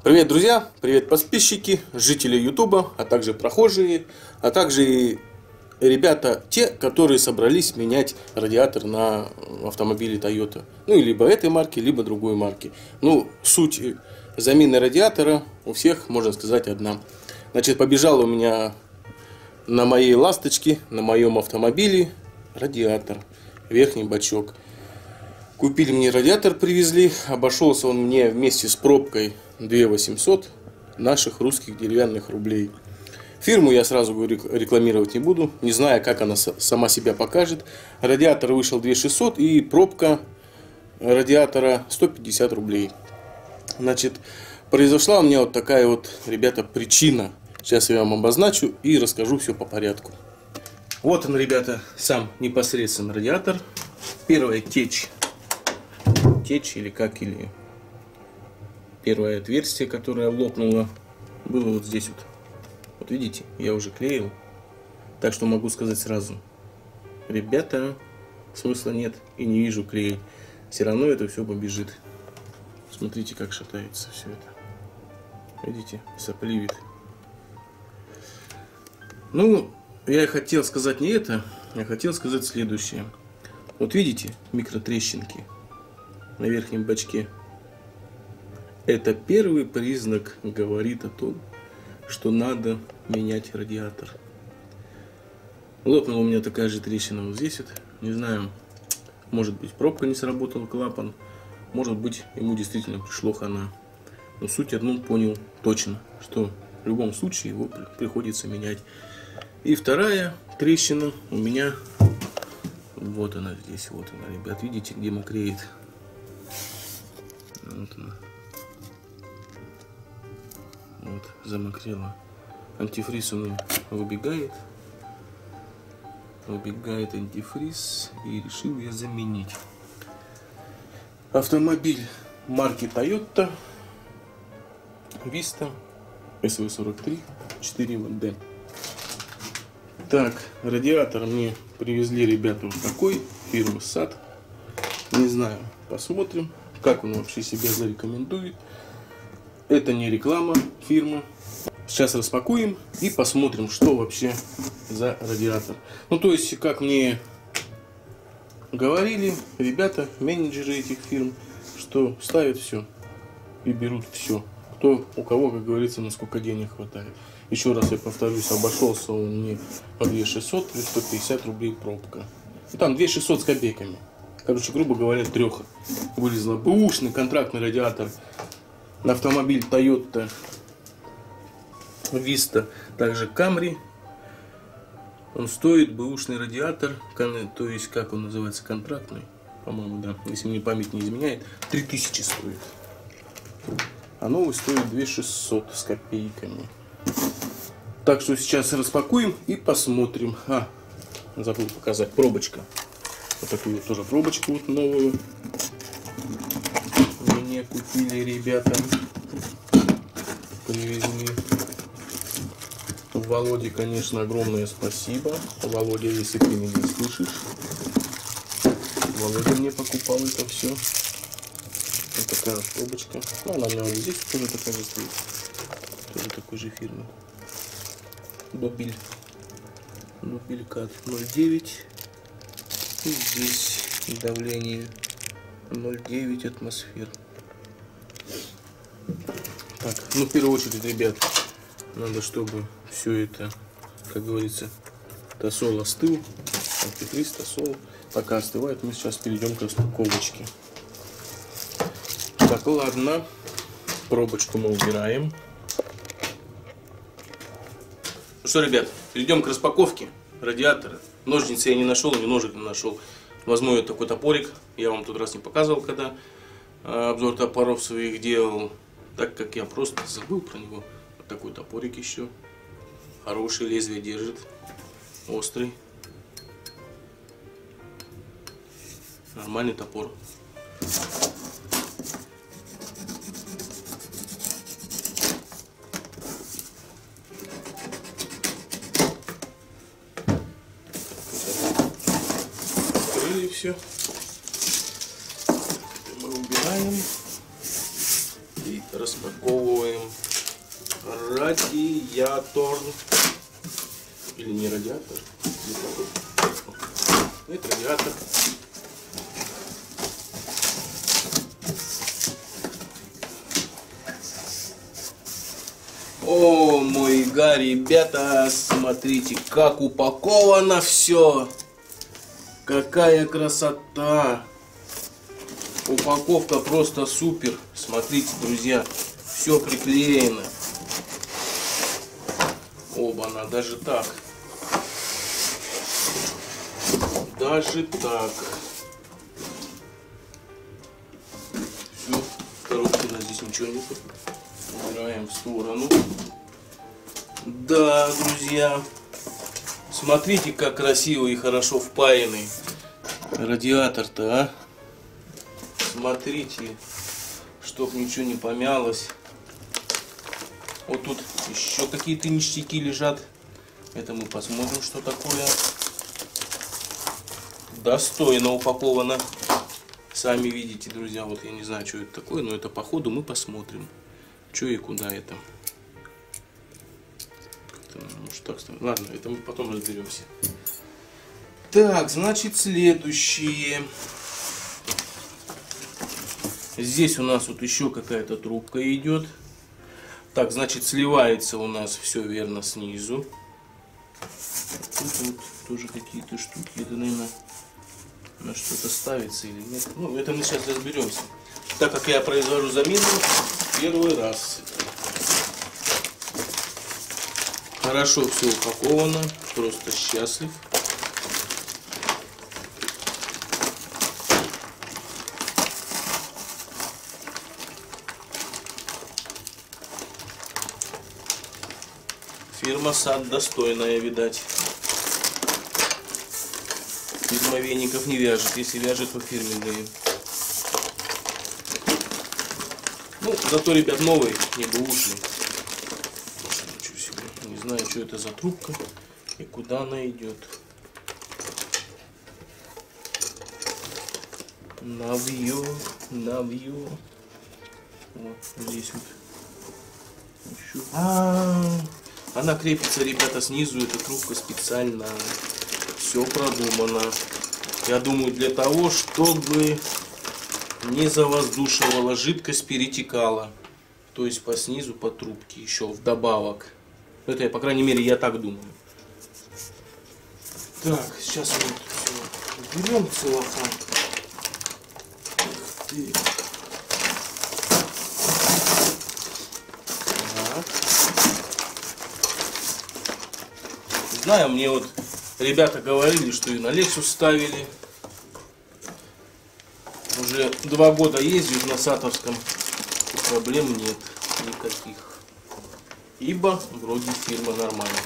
Привет, друзья! Привет, подписчики, жители Ютуба, а также прохожие, а также и ребята, те, которые собрались менять радиатор на автомобиле Toyota. Ну, либо этой марки, либо другой марки. Ну, суть замены радиатора у всех, можно сказать, одна. Значит, побежал у меня на моей ласточке, на моем автомобиле радиатор, верхний бачок. Купили мне радиатор, привезли, обошелся он мне вместе с пробкой 2800 наших русских деревянных рублей. Фирму я сразу говорю, рекламировать не буду, не знаю, как она сама себя покажет. Радиатор вышел 2600 и пробка радиатора 150 рублей. Значит, произошла у меня вот такая вот, ребята, причина. Сейчас я вам обозначу и расскажу все по порядку. Вот он, ребята, сам непосредственно радиатор. Первая течь или как, или первое отверстие, которое лопнуло, было вот здесь вот. Вот видите, я уже клеил. Так что могу сказать сразу, ребята, смысла нет и не вижу клеить. Все равно это все побежит. Смотрите, как шатается все это. Видите, сопливит. Ну, я хотел сказать не это, я хотел сказать следующее. Вот видите, микротрещинки на верхнем бачке. Это первый признак, говорит о том, что надо менять радиатор. Лопнула у меня такая же трещина вот здесь вот. Не знаю, может быть, пробка не сработала, клапан. Может быть, ему действительно пришло хана. Но суть одну понял точно, что в любом случае его приходится менять. И вторая трещина у меня, вот она здесь, вот она, ребят, видите, где мокреет. Вот она. Вот, замокрела. Антифриз у меня выбегает. Выбегает антифриз. И решил я заменить. Автомобиль марки Toyota Vista SV43 4D. Так, радиатор мне привезли ребята вот такой, фирмы САД. Не знаю, посмотрим, как он вообще себя зарекомендует. Это не реклама фирмы. Сейчас распакуем и посмотрим, что вообще за радиатор. Ну, то есть, как мне говорили ребята, менеджеры этих фирм, что ставят все и берут все. Кто, у кого, как говорится, насколько денег хватает. Еще раз я повторюсь, обошелся он мне по 2600 плюс 150 рублей пробка. И там 2600 с копейками. Короче, грубо говоря, треха. Вылезла бэушный контрактный радиатор на автомобиль Toyota Vista, также Camry. Он стоит, бэушный радиатор, то есть, как он называется, контрактный, по-моему, да, если мне память не изменяет, 3000 стоит. А новый стоит 2600 с копейками. Так что сейчас распакуем и посмотрим. Забыл показать, пробочка. Вот такую вот тоже пробочку вот новую мне купили ребята. Привезли. Володе, конечно, огромное спасибо. Володя, если ты меня слышишь. Володя мне покупал это все. Вот такая вот пробочка. Ну, она у меня вот здесь тоже такая же стоит. Тоже такой же фирмы. Добиль Кат 0,9. И здесь давление 0,9 атмосфер. Так, ну в первую очередь, ребят, надо, чтобы все это, как говорится, тосол остыл. Антифриз, тосол. Пока остывает, мы сейчас перейдем к распаковочке. Так, ладно. Пробочку мы убираем. Ну что, ребят, перейдем к распаковке радиатора. Ножницы я не нашел, ни ножик не нашел. Возьму я такой топорик. Я вам тот раз не показывал, когда обзор топоров своих делал. Так как я просто забыл про него. Вот такой топорик еще. Хороший, лезвие держит. Острый. Нормальный топор. Открыли все. Мы убираем. И распаковываем радиатор. Или не радиатор. Это радиатор. О, мой га, ребята, смотрите, как упаковано все. Какая красота. Упаковка просто супер. Смотрите, друзья, все приклеено. Оба-на, даже так. Даже так. Все, в коробке у нас здесь ничего нет. Убираем в сторону. Да, друзья, смотрите, как красиво и хорошо впаянный радиатор-то, а. Смотрите, чтоб ничего не помялось. Вот тут еще какие-то ништяки лежат. Это мы посмотрим, что такое. Достойно упаковано. Сами видите, друзья. Вот я не знаю, что это такое, но это по ходу мы посмотрим. Что и куда это. Может, так ставим? Ладно, это мы потом разберемся. Так, значит, следующее. Здесь у нас вот еще какая-то трубка идет. Так, значит, сливается у нас все верно снизу. Тут вот тоже какие-то штуки. Это, наверное, на что-то ставится или нет. Ну, это мы сейчас разберемся. Так как я произвожу замену первый раз. Хорошо все упаковано. Просто счастлив. Фирма САД достойная, видать. Фирма веников не вяжет, если вяжет, то фирменные. Ну, зато, ребят, новые, не бы ушли. Не знаю, что это за трубка и куда она идет. Навью. Вот здесь вот. Еще. Она крепится, ребята, снизу. Эта трубка специально. Все продумано. Я думаю, для того, чтобы не завоздушивала жидкость, перетекала. То есть по снизу, по трубке еще вдобавок. Это, по крайней мере, я так думаю. Так, сейчас мы все уберем целлофан. Знаю, мне вот ребята говорили, что и на Lexus ставили. Уже 2 года ездят на Сатовском, и проблем нет никаких. Ибо вроде фирма нормальная.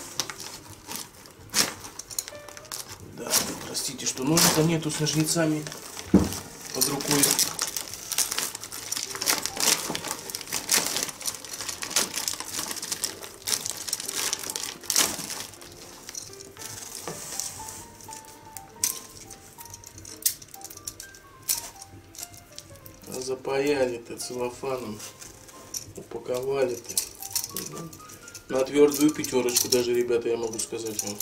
Да, простите, что ножика нету с ножницами под рукой. Запаяли-то целлофаном, упаковали-то на твердую 5, даже, ребята, я могу сказать вам.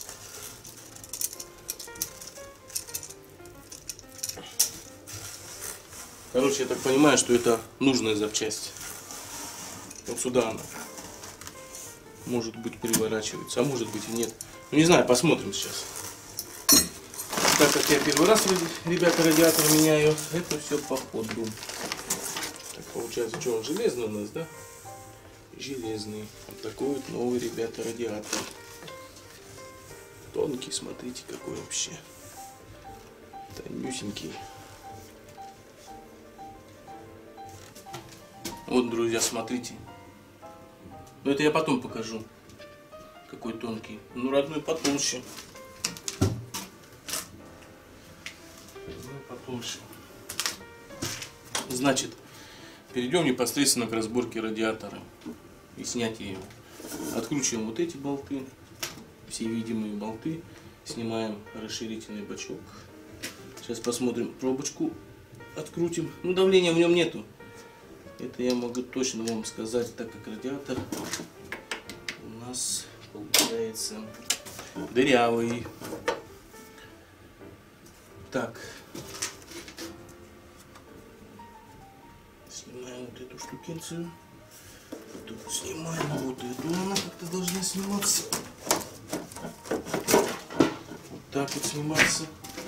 Короче, я так понимаю, что это нужная запчасть. Вот сюда она, может быть, переворачивается, а может быть и нет. Ну, не знаю, посмотрим сейчас. Так как я первый раз, ребята, радиатор меняю, это все по ходу. Так, получается, что он железный у нас, да? Железный. Вот такой вот новый, ребята, радиатор. Тонкий, смотрите, какой вообще. Тонюсенький. Вот, друзья, смотрите. Но это я потом покажу. Какой тонкий. Ну, родной потолще. Значит, перейдем непосредственно к разборке радиатора и снятию его. Откручиваем вот эти болты, все видимые болты, снимаем расширительный бачок. Сейчас посмотрим, пробочку открутим. Ну, давления в нем нету. Это я могу точно вам сказать, так как радиатор у нас получается дырявый. Так. Снимаем вот эту штукенцию. Тут снимаем вот эту. Она как-то должна сниматься. Вот так вот сниматься.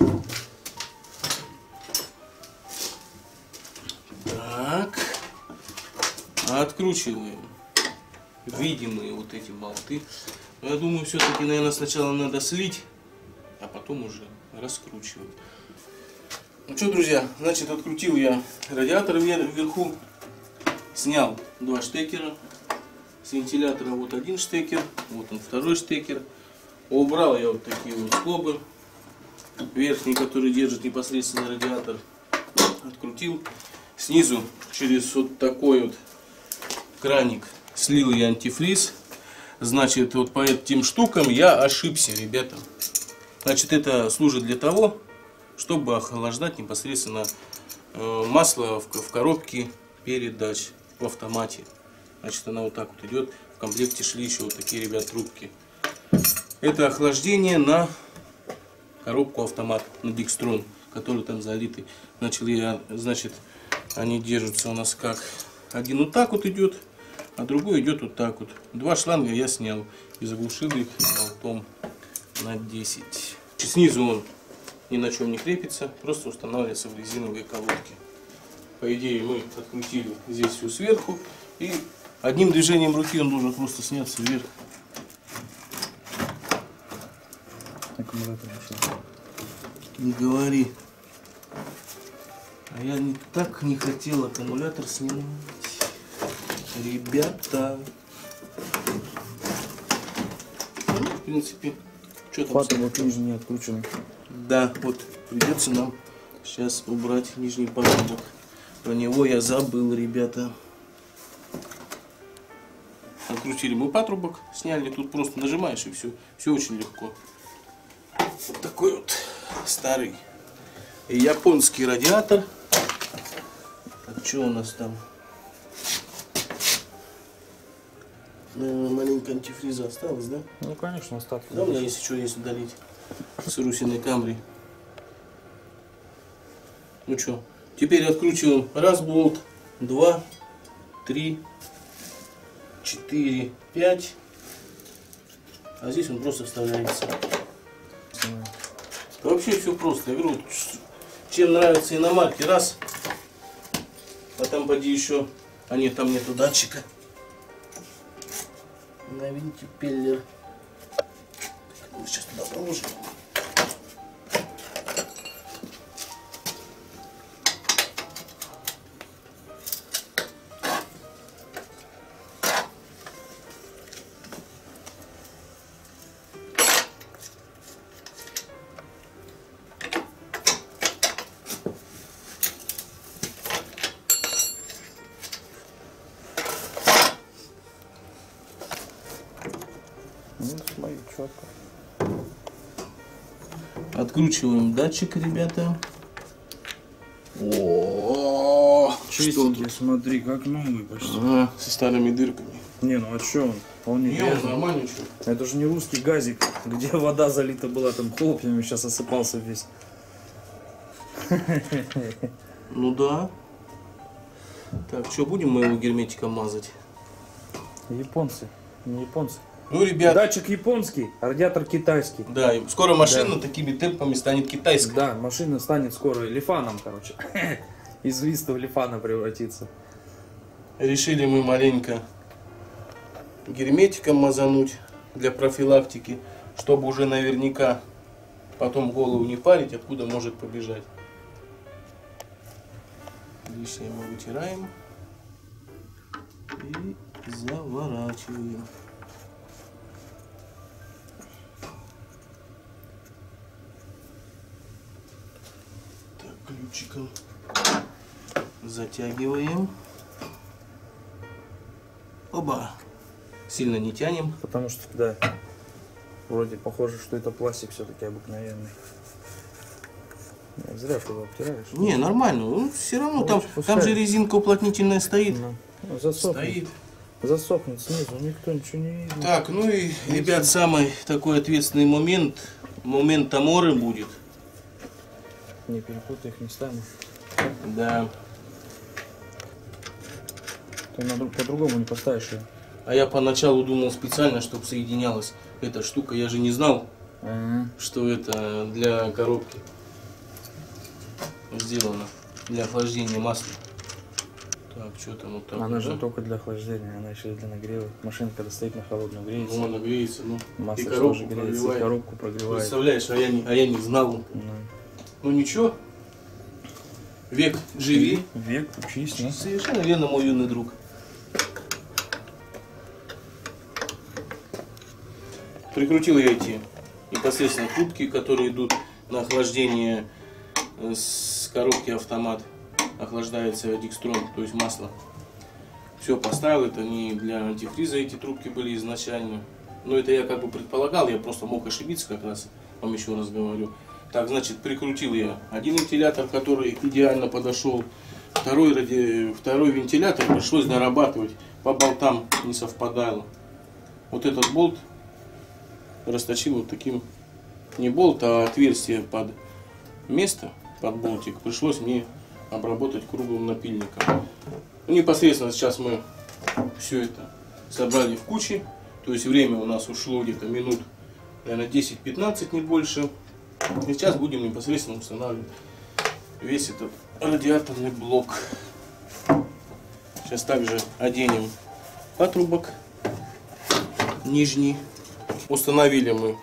Так. Откручиваем видимые вот эти болты. Но я думаю, все-таки, наверное, сначала надо слить, а потом уже раскручивать. Ну что, друзья, значит, открутил я радиатор вверху, снял два штекера с вентилятора. Вот один штекер, вот он второй штекер. Убрал я вот такие вот скобы верхние, которые держат непосредственно радиатор. Открутил. Снизу через вот такой вот краник слил я антифриз. Значит, вот по этим штукам я ошибся, ребята. Значит, это служит для того, чтобы охлаждать непосредственно масло в коробке передач в автомате. Значит, она вот так вот идет. В комплекте шли еще вот такие, ребят, трубки. Это охлаждение на коробку автомат, на Декстрон, который там залитый. Значит, они держатся у нас как. Один вот так вот идет, а другой идет вот так вот. Два шланга я снял и заглушил их болтом на 10. Снизу он ни на чем не крепится, просто устанавливается в резиновые колодки. По идее, мы открутили здесь все сверху, и одним движением руки он должен просто сняться вверх. Не говори. А я так не хотел аккумулятор снимать. Ребята. Ну, в принципе, что там? Патрубок нижний не открученный. Да, вот придется нам сейчас убрать нижний патрубок. Про него я забыл, ребята. Открутили мы патрубок, сняли. Тут просто нажимаешь и все. Все очень легко. Вот такой вот старый японский радиатор. Так, что у нас там? Наверное, маленько антифриза осталось, да? Ну, конечно, остатки. Да, у меня есть еще есть удалить с Русиной Камри. Ну что, теперь откручиваем раз болт, 2, 3, 4, 5. А здесь он просто вставляется. Вообще все просто. Я говорю, чем нравятся иномарки, раз. А там поди еще. А нет, там нету датчика. На винтипеллер. Сейчас туда положим. Ну, смотри, четко. Откручиваем датчик, ребята. О, Чистенький, смотри, как новый почти. Ага, со старыми дырками. Не, ну а что он? Он не грязный. Нормально что. Это же не русский газик, где вода залита была там хлопьями, сейчас осыпался весь. Ну да. Так, что, будем мы его герметиком мазать? Японцы, не японцы. Ну, ребят, Датчик японский, радиатор китайский. да, и скоро машина такими темпами станет китайской. Да, машина станет скоро лифаном, короче. Из Виста в лифана превратится. Решили мы маленько герметиком мазануть для профилактики, чтобы уже наверняка потом голову не парить, откуда может побежать. Лишнее мы вытираем и заворачиваем. Так, ключиком затягиваем. Оба. Сильно не тянем. Потому что, да, вроде похоже, что это пластик все-таки обыкновенный. Зря ты его обтираешь. Не, нормально. Ну, все равно Ну, там пускай. же резинка уплотнительная стоит. Ну, засохнет. Стоит. Засохнет снизу, никто ничего не видит. Так, ну и, ребят, самый такой ответственный момент. Момент Таморы будет. Не перепутай их местами. Да. Ты по-другому не поставишь ее. А я поначалу думал специально, чтобы соединялась эта штука. Я же не знал, что это для коробки сделано. Для охлаждения масла. Так, что там вот так. Она же только для охлаждения, она еще и для нагрева. Машина, когда стоит на холодную, греется. Ну, она греется, ну. Масло и тоже коробку греется, и прогревает. коробку прогревает. Представляешь, а я не знал. Ну ничего. Век живи. Век, учись, ну. Совершенно верно, мой юный друг. Прикрутил я эти непосредственно трубки, которые идут на охлаждение с коробки автомат. Охлаждается декстрон, то есть масло. Все поставил, это не для антифриза эти трубки были изначально. Но это я как бы предполагал, я просто мог ошибиться как раз, вам еще раз говорю. Так, значит, прикрутил я один вентилятор, который идеально подошел. Второй вентилятор пришлось дорабатывать, по болтам не совпадало. Вот этот болт расточил вот таким, не болт, а отверстие под место, под болтик, пришлось мне обработать круглым напильником. Ну, непосредственно сейчас мы все это собрали в куче, то есть время у нас ушло где-то минут, наверное, 10-15, не больше. И сейчас будем непосредственно устанавливать весь этот радиаторный блок. Сейчас также оденем патрубок нижний. Установили мы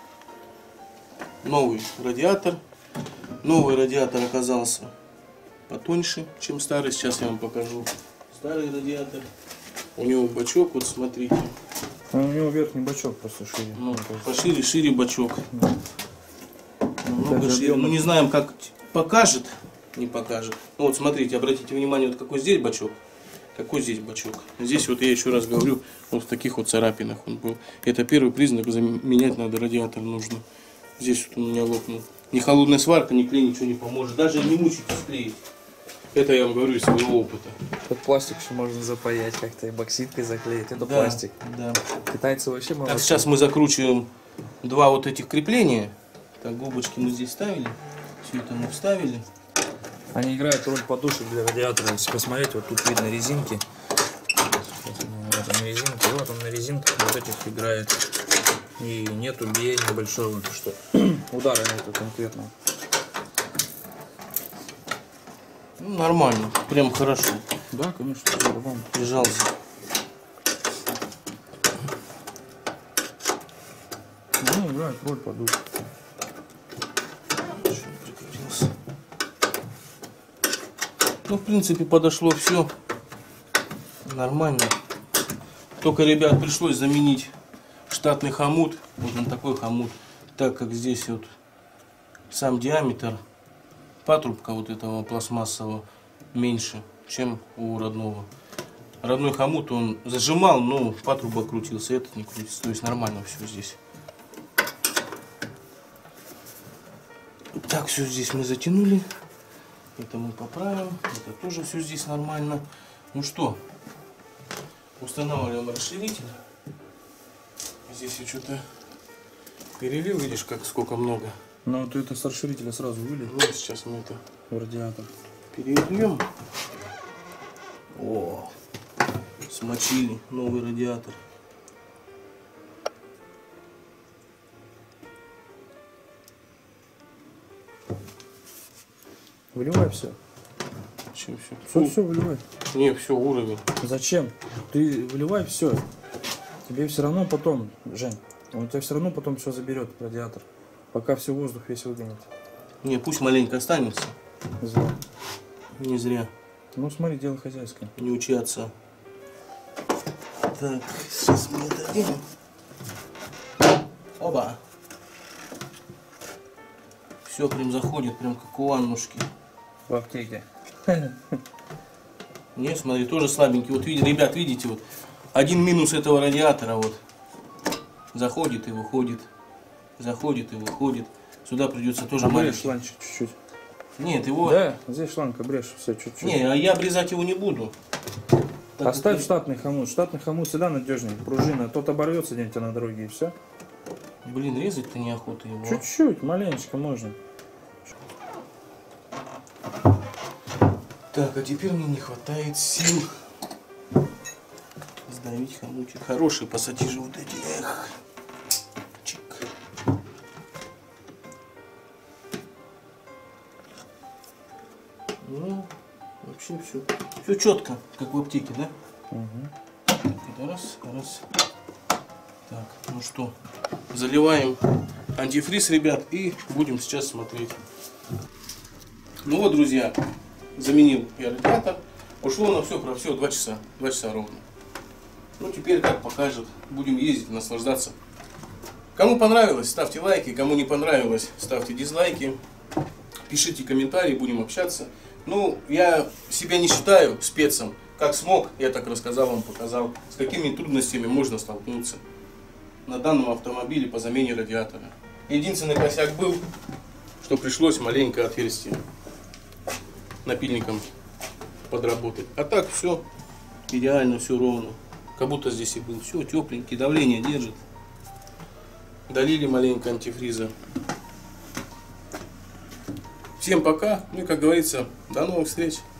новый радиатор. Новый радиатор оказался потоньше, чем старый. Сейчас я вам покажу старый радиатор. У него бачок, вот смотрите. А у него верхний бачок просто шире. Ну, пошире, шире бачок. Намного Даже шире. Ну, не знаем, как покажет, не покажет. Ну, вот смотрите, обратите внимание, вот какой здесь бачок, какой здесь бачок. Здесь вот я еще раз говорю, вот в таких вот царапинах он был. Это первый признак, заменять надо радиатор нужно. Здесь вот он у меня лопнул. Ни холодная сварка, ни клей ничего не поможет. Даже не мучитесь клеить. Это я вам говорю из своего опыта. Тут пластик еще можно запаять как-то, эбоксидкой заклеить. Это Да, пластик. да. Китайцы вообще молодцы. Так, сейчас мы закручиваем два вот этих крепления. Так, губочки мы здесь ставили. Все это мы вставили. Они играют роль подушек для радиатора. Если посмотреть, вот тут видно резинки. Вот он резинки. Вот он на резинках вот этих играет. И нету биения большого, что удара нету конкретно. Ну, нормально, прям хорошо. Да, конечно, по-любому. Прижался. Ну, играет роль подушек. Прикрутился. Ну, в принципе, подошло все нормально. Только, ребят, пришлось заменить штатный хомут. Вот на такой хомут. Так как здесь вот сам диаметр патрубка вот этого пластмассового меньше, чем у родного. Родной хомут он зажимал, но патрубок крутился, этот не крутится. То есть нормально все здесь. Так, все здесь мы затянули. Это мы поправим. Это тоже все здесь нормально. Ну что, устанавливаем расширитель. Здесь я что-то перелил, видишь, как сколько много. Ну, ты это с расширителя сразу вылил. Ну, сейчас мы это В радиатор. перельем. О, смочили новый радиатор. Выливай все. Чем все? Все выливай. Не, все, уровень. Зачем? Ты выливай все. Тебе все равно потом, Жень, он тебя все равно потом все заберет, радиатор. Пока все воздух весь выгонит. Не, пусть маленько останется. Зря. Не зря. Ну смотри, дело хозяйское. Не учи отца. Так, сейчас мы это делаем. Оба. Все прям заходит, прям как у Аннушки. В аптеке. Не, смотри, тоже слабенький. Вот видите, ребят, видите, вот один минус этого радиатора вот. Заходит и выходит. Заходит и выходит. Сюда придется тоже Вылей маленький. шланчик чуть-чуть. Нет, его... Да, здесь шланг обрежь, все чуть-чуть. Не, а я обрезать его не буду. Так Оставь это... штатный хомут. Штатный хомут всегда надежнее. Пружина. Тот оборвется где-нибудь на дороге и все. Блин, резать-то неохота его. Чуть-чуть, маленечко можно. Так, а теперь мне не хватает сил сдавить хомутик. Хорошие пассатижи вот эти. Эх. Чик. Ну, вообще все. Все четко, как в аптеке, да? Угу. Это раз, раз. Так, ну что, заливаем антифриз, ребят, и будем сейчас смотреть. Ну вот, друзья, заменил я радиатор. Ушло на все про все 2 часа. 2 часа ровно. Ну теперь как покажет. Будем ездить, наслаждаться. Кому понравилось, ставьте лайки. Кому не понравилось, ставьте дизлайки. Пишите комментарии, будем общаться. Ну, я себя не считаю спецом. Как смог, я так рассказал вам, показал, с какими трудностями можно столкнуться на данном автомобиле по замене радиатора. Единственный косяк был, что пришлось маленькое отверстие напильником подработать. А так все идеально, все ровно. Как будто здесь и был. Все тепленький, давление держит. Долили маленько антифриза. Всем пока. Ну и как говорится, до новых встреч.